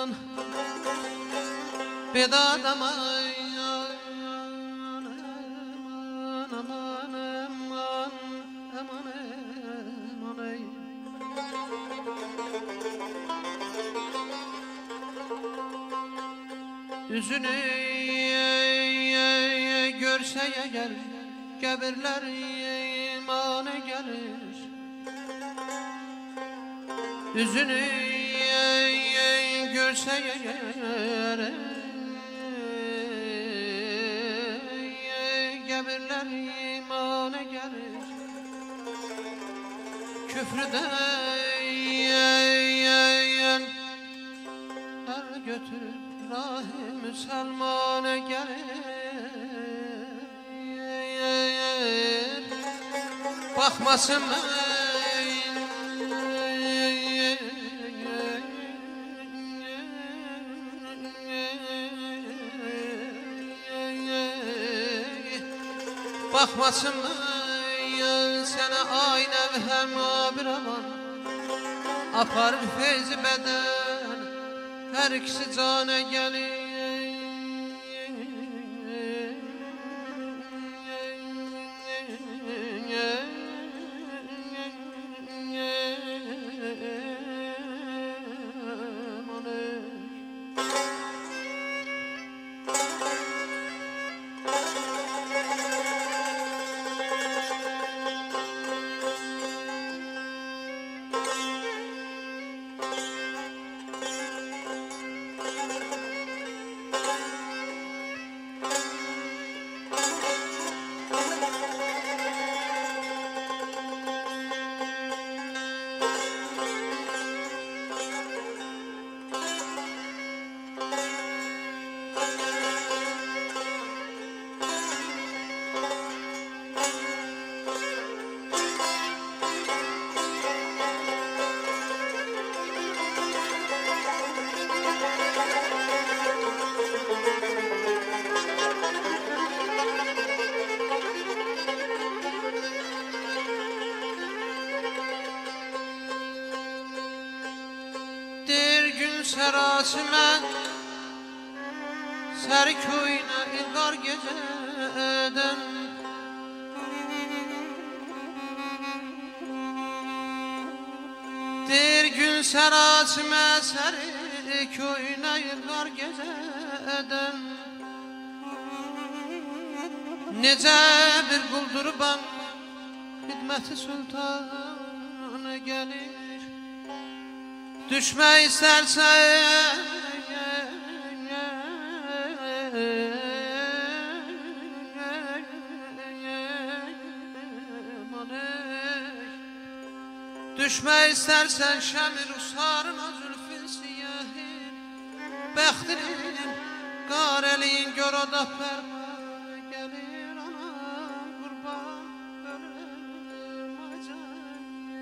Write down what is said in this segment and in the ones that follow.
Bedad aman Üzünü görse eğer Gebirler imana gelir Üzünü görse eğer Gebirler imana gelir Küfrüden her götürüp Rahim Müslümana gelir Bakmasın Bakmasın sana aynı hem bir aman Aparır feyzi beden Her ikisi cana gelir Serasime Serköy'üne ilgar geceden Der gün serasime Serköy'üne ilgar geceden Nece bir kuldurban Hidmeti sultana gelir Düşme istersen Düşme istersen şemir usarına zülfün siyahin Bəxtinin qareliyin gör o da pərva gelir Anam qurban ölüm acayip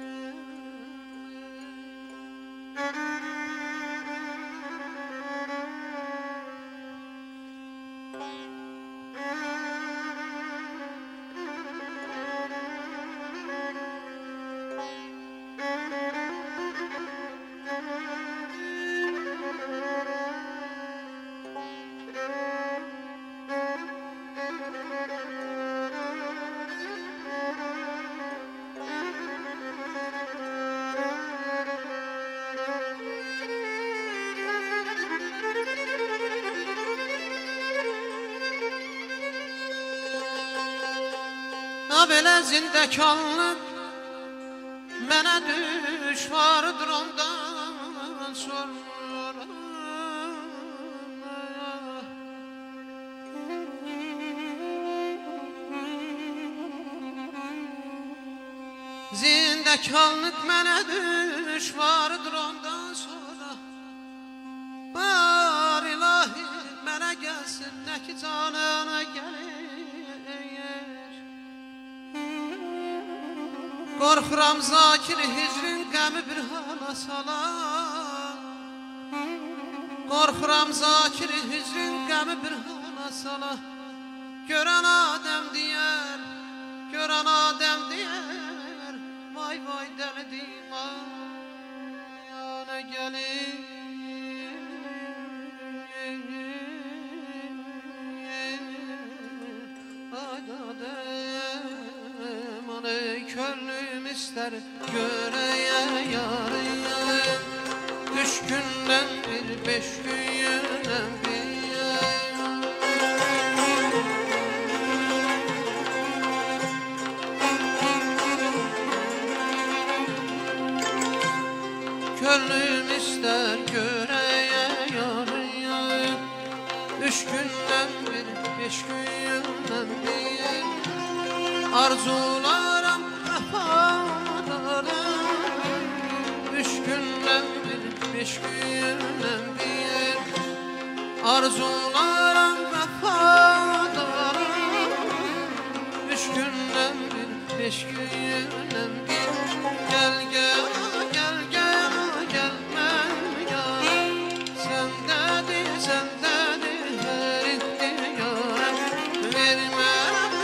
Belə zindekanlıq mənə düşvardır ondan sonra Zindekanlıq mənə düşvardır ondan sonra Bar ilahi mənə gəlsin nə ki canına gəlir Qorxuram zakir hicrin qəmi bir hala salar Qorxuram zakir hicrin qəmi bir hala salar Görən adəm deyər, görən adəm deyər Vay vay dəli dimana gəlir ister göreye yarıya. 3 günden bir 5 günden bir. Gönlüm ister göreye yarıya. 3 günden bir 5 günden bir. Arzularım vefalarım. 3 günden bir 5 günden bir. Arzularım vefalarım. 3 günden bir 5 günden bir. Gel gel gel gel gelme ya. Sen dedi her ihtiyarım. Verme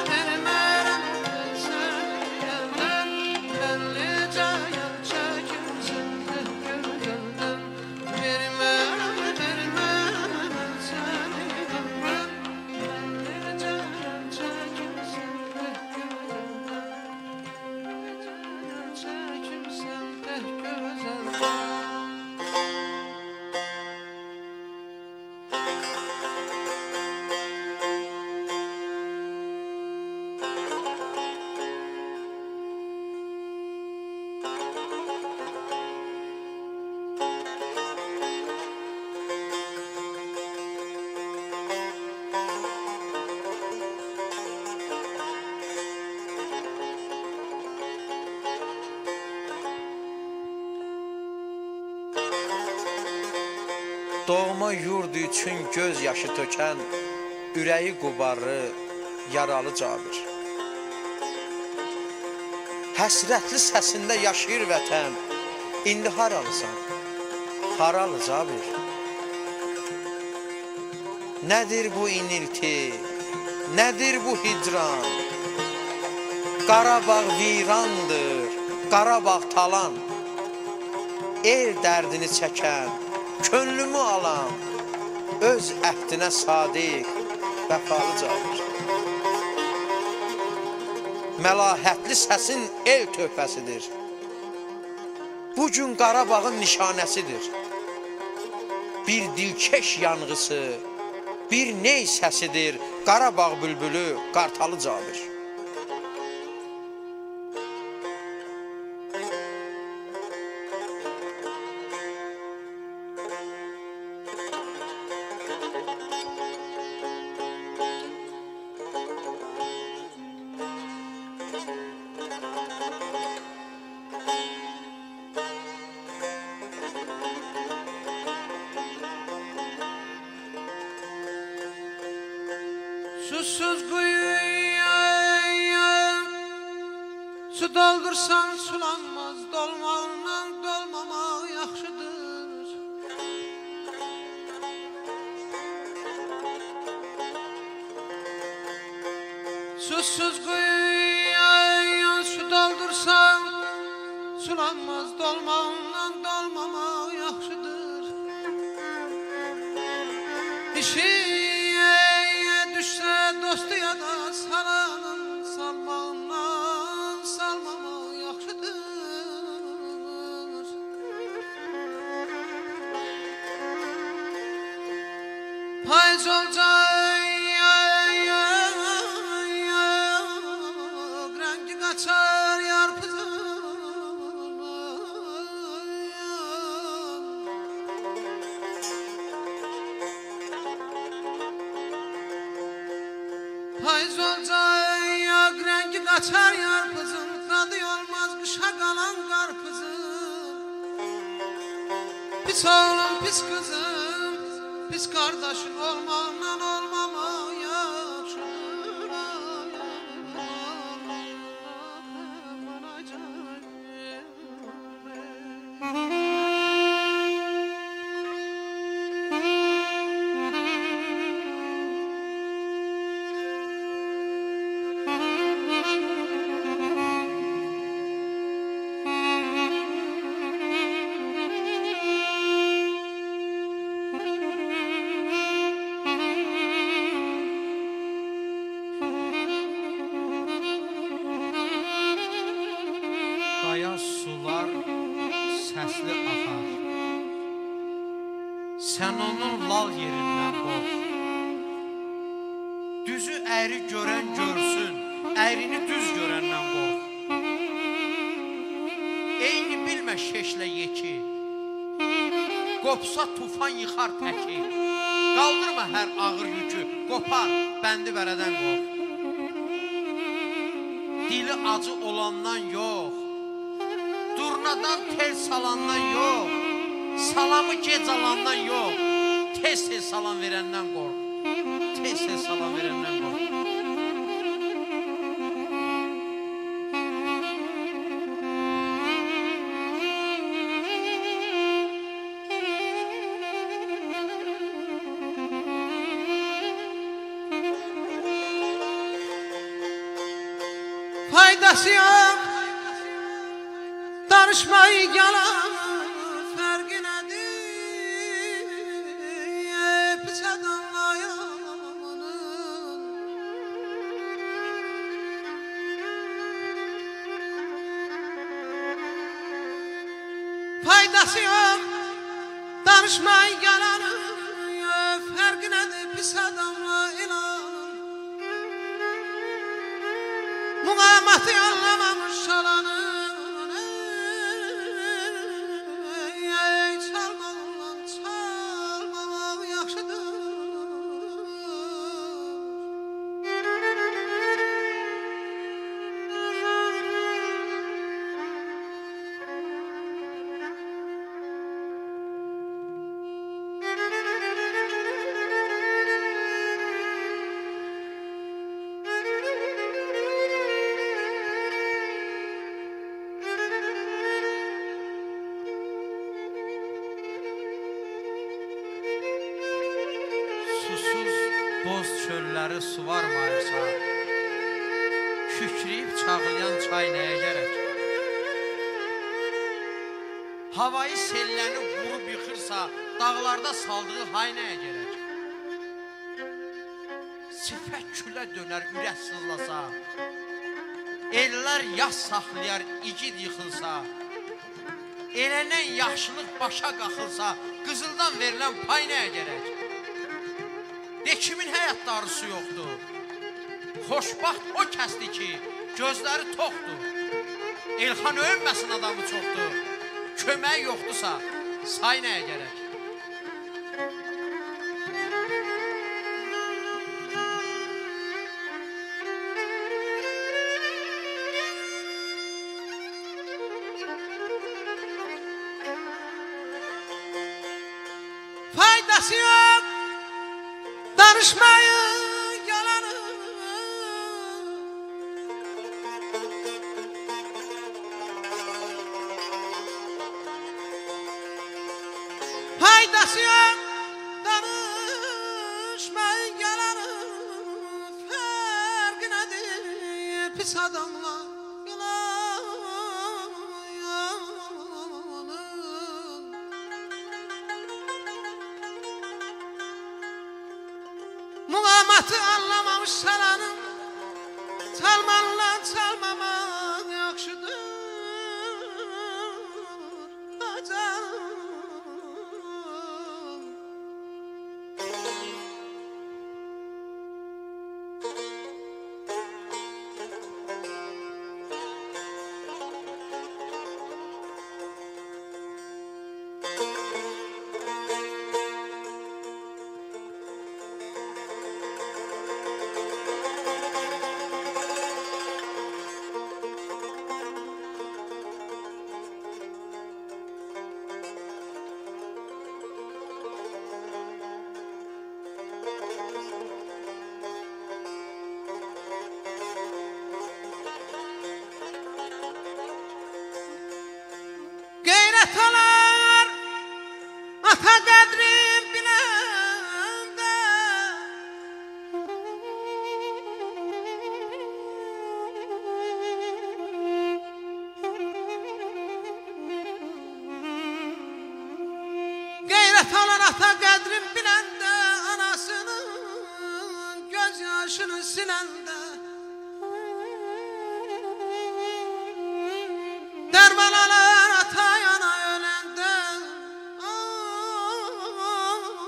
Doğma yurdu üçün göz yaşı tökən, ürəyi qubarı, yaralı Cabir. Həsrətli səsində yaşayır vətən, indi haralısan, haralı Cabir. Nədir bu inilti, nədir bu hicran? Qarabağ virandır, Qarabağ talan. El dərdini çəkən, könlümü alan, öz əhdinə sadiq, vəfalı Cabir. Məlahətli səsin el töhfəsidir. Bugün Qarabağın nişanəsidir. Bir dilkeş yanğısı, bir ney səsidir Qarabağ bülbülü, qartalı Cabir. Susuz kuyuya su doldursan sulanmaz, dolmağından dolmamaq yaxşıdır. Susuz kuyuya su doldursan sulanmaz, dolmağından dolmamaq yaxşıdır. İşi düşse dostu ya da salanın, salmağından salmamaq yaxşıdır. Payız olacaq rengi kaçar yarpızın. Payız olacaq rengi kaçar yarpızın. Tadı olmaz kışa kalan karpızın. Pis oğlum pis kızım, pis kardeşin olmağla olmamaq yaxşıdır. sən onun lal yerindən qorx. Düzü əyri görən görsün, əyrini düz görəndən qorx. Eyni bilmə şeşlə yeki, qopsa tufan yıxar təki. Qaldırma hər ağır yükü, qopar bəndi bərədən qorx. Dili acı olandan yox, durnadan tel salandan yox, salamı gec alandan yox, tez-tez salam verəndən qorx. Tez-tez salam verəndən qorx. Faydası yok, danışmayı yalan, fərqi nədir, pis adamlayanın. Faydası yok, danışmayı yalan, fərqi nədir, pis adamla ilan. Muqamatı anlamamış çalanın, çalmağından çalmamaq yaxşıdır. Susuz boz çölləri suvarmayırsa, kükrəyib çağlayan çay nəyə gərək? Havayı selləni vurub yıxırsa, dağlarda saldığı hay nəyə gərək? Sifət külə dönər ürək sızlasa, ellər yas saxlayar igid yıxılsa, elənən yaxşılıq başa qaxılsa, qızıldan verilən pay nəyə gərək? De kimin həyatda arzusu yoxdur? Xoşbaxt o kəsdi ki, gözləri toxdur. Elxan öyünməsin adamı çoxdur. Kömək yoxdursa, say nəyə gərək? Faydası yok, danışmayı yalanı. Faydası yok, danışmayı yalanı. Fərqi nədir, pis adamla Muqamatı anlamamış salanın, çalmanla çalmamaq yaxşıdır. Acan. Qeyrət olar, ata qədrim biləndə. Qeyrət olar, ata qədrim biləndə, anasının göz yaşını siləndə. Dərman alır ata yana öləndə.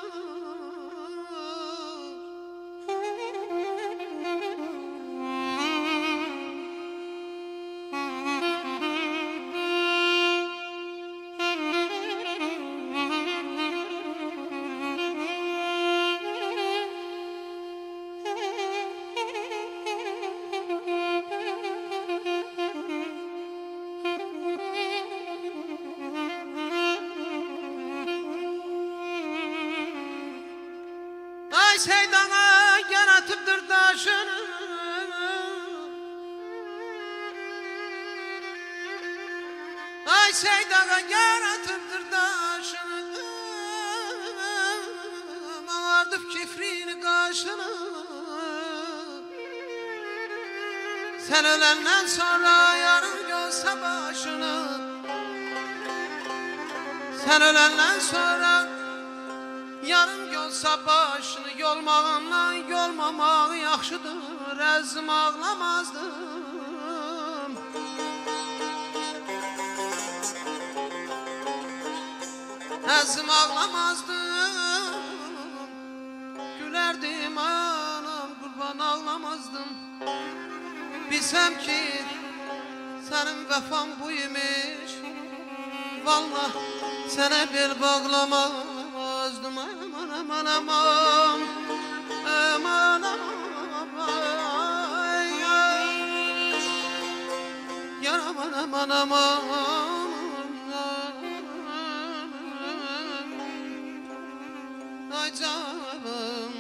Ay seydana yaratıptır daşını, ay seydana yaratıptır daşını, ağardıp kifrini kaşını. Sen ölenden sonra yarın görse başını, sen ölenden sonra yarın görse başını. Yolmağınla yolmamaq yaxşıdır, əzim ağlamazdım. Əzim ağlamazdım, gülərdim anam, qurban ağlamazdım. Bilsəm ki sənin vəfan bu imiş, vallah sənə bel bağlamazdım. Aman aman aman, aman aman, yar aman aman aman, ay canım,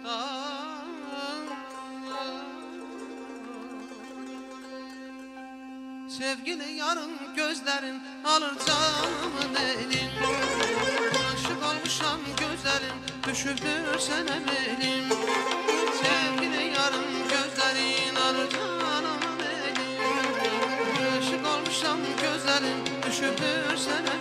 sevgili yarın gözlerin alır canımın elin. Aşık olmuşam gözlerin düşüptür sana benim. Sevgili yarın gözlerin alır canımın elin. Aşık olmuşam gözlerin düşüptür sana